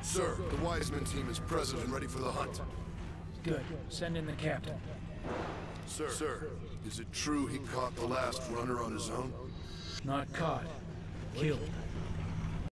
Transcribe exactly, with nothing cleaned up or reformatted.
Sir, the Wiseman team is present and ready for the hunt. Good. Send in the captain. Sir, sir, is it true he caught the last runner on his own? Not caught. Killed.